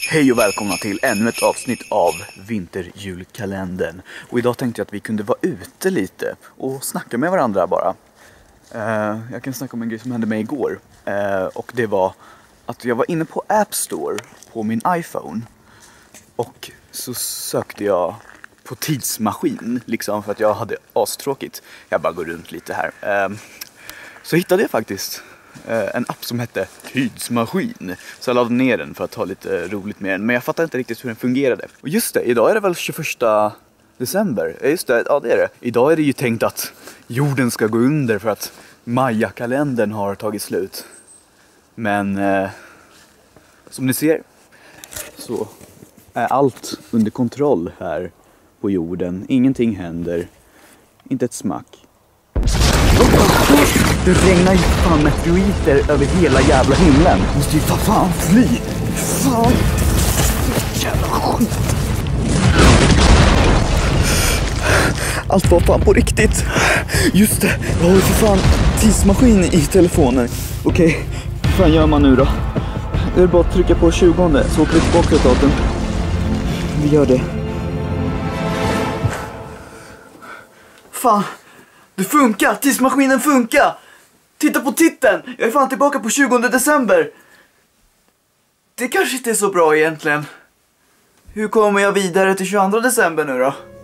Hej och välkomna till ännu ett avsnitt av Vinterjulkalendern. Och idag tänkte jag att vi kunde vara ute lite och snacka med varandra bara. Jag kan snacka om en grej som hände mig igår. Och det var att jag var inne på App Store på min iPhone. Och så sökte jag på tidsmaskin liksom för att jag hade astråkigt. Jag bara går runt lite här. Så hittade jag faktiskt en app som hette Tidsmaskin. Så jag laddade ner den för att ha lite roligt med den. Men jag fattar inte riktigt hur den fungerade. Och just det, idag är det väl 21 december. Just det, ja det är det. Idag är det ju tänkt att jorden ska gå under för att Maya-kalendern har tagit slut. Men som ni ser så är allt under kontroll här på jorden. Ingenting händer. Inte ett smack. Det regnar ju fan meteoriter över hela jävla himlen. Måste ju fan fly. Fan. Jävla skit. Allt var fan på riktigt. Just det, jag har ju för fan tidsmaskin i telefonen. Okej, vad fan gör man nu då? Det är bara att trycka på 20 så åker vi tillbaka ett datum. Vi gör det. Fan, det funkar! Tidsmaskinen funkar! Titta på titeln! Jag är fan tillbaka på 20 december! Det kanske inte är så bra egentligen. Hur kommer jag vidare till 22 december nu då?